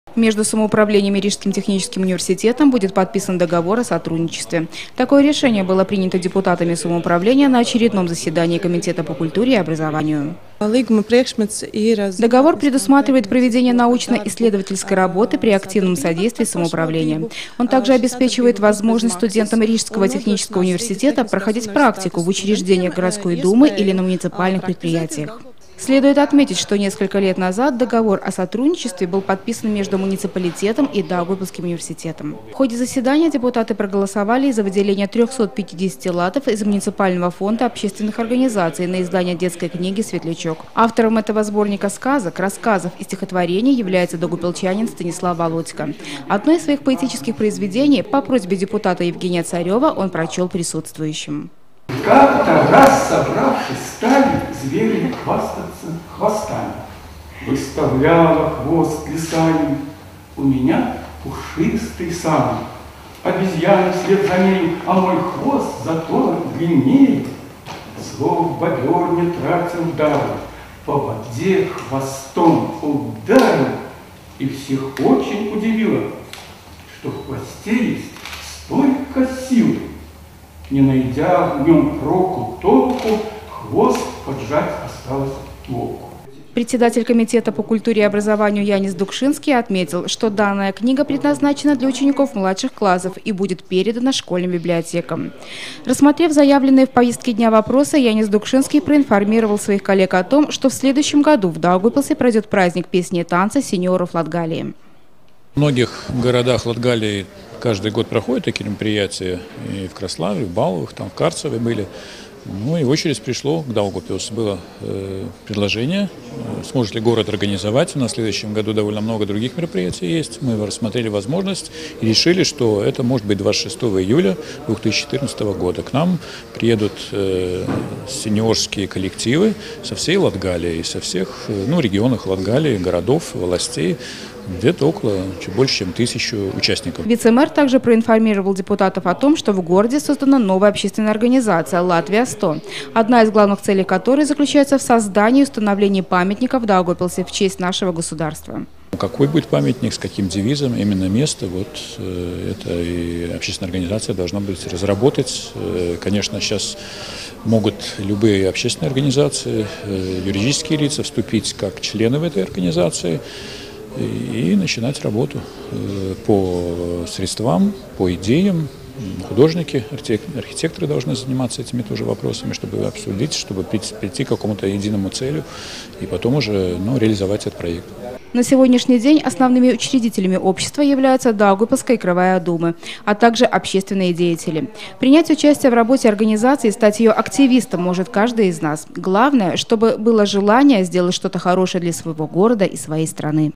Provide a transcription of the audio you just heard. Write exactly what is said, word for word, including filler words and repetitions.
Между самоуправлением и Рижским техническим университетом будет подписан договор о сотрудничестве. Такое решение было принято депутатами самоуправления на очередном заседании Комитета по культуре и образованию. Договор предусматривает проведение научно-исследовательской работы при активном содействии самоуправления. Он также обеспечивает возможность студентам Рижского технического университета проходить практику в учреждениях городской думы или на муниципальных предприятиях. Следует отметить, что несколько лет назад договор о сотрудничестве был подписан между муниципалитетом и Даугавпилским университетом. В ходе заседания депутаты проголосовали за выделение трёхсот пятидесяти латов из муниципального фонда общественных организаций на издание детской книги «Светлячок». Автором этого сборника сказок, рассказов и стихотворений является даугавпилчанин Станислав Володько. Одно из своих поэтических произведений по просьбе депутата Евгения Царева он прочел присутствующим. Как-то раз, собравшись, стали звери хвастаться хвостами. Выставляла хвост лисами, у меня пушистый сам. Обезьяна вслед за ней, а мой хвост зато длиннее. Слов бобер не тратил даром, по воде хвостом ударил. И всех очень удивило, что в хвосте есть столько сил. Не найдя в нем проку толку, хвост поджать осталось волку. Председатель Комитета по культуре и образованию Янис Дукшинский отметил, что данная книга предназначена для учеников младших классов и будет передана школьным библиотекам. Рассмотрев заявленные в повестке дня вопросы, Янис Дукшинский проинформировал своих коллег о том, что в следующем году в Даугавпилсе пройдет праздник песни и танца сеньоров Латгалии. В многих городах Латгалии каждый год проходят такие мероприятия, и в Краславе, в Баловых, там в Карцеве были. Ну и в очередь пришло к Даугавпилсу. Было э, предложение, э, сможет ли город организовать. У нас в следующем году довольно много других мероприятий есть. Мы рассмотрели возможность и решили, что это может быть двадцать шестого июля две тысячи четырнадцатого года. К нам приедут э, сеньорские коллективы со всей Латгалии, со всех э, ну, регионов Латгалии, городов, властей. Где-то около, чуть больше, чем тысячу участников. Вице-мэр также проинформировал депутатов о том, что в городе создана новая общественная организация «Латвия сто», одна из главных целей которой заключается в создании и установлении памятника в Даугавпилсе в честь нашего государства. Какой будет памятник, с каким девизом, именно место, вот э, это и общественная организация должна быть разработать. Э, конечно, сейчас могут любые общественные организации, э, юридические лица вступить как члены в этой организации и начинать работу по средствам, по идеям. Художники, архитекторы должны заниматься этими тоже вопросами, чтобы обсудить, чтобы прийти к какому-то единому целю и потом уже ну, реализовать этот проект. На сегодняшний день основными учредителями общества являются Даугавпилская краевая дума, а также общественные деятели. Принять участие в работе организации и стать ее активистом может каждый из нас. Главное, чтобы было желание сделать что-то хорошее для своего города и своей страны.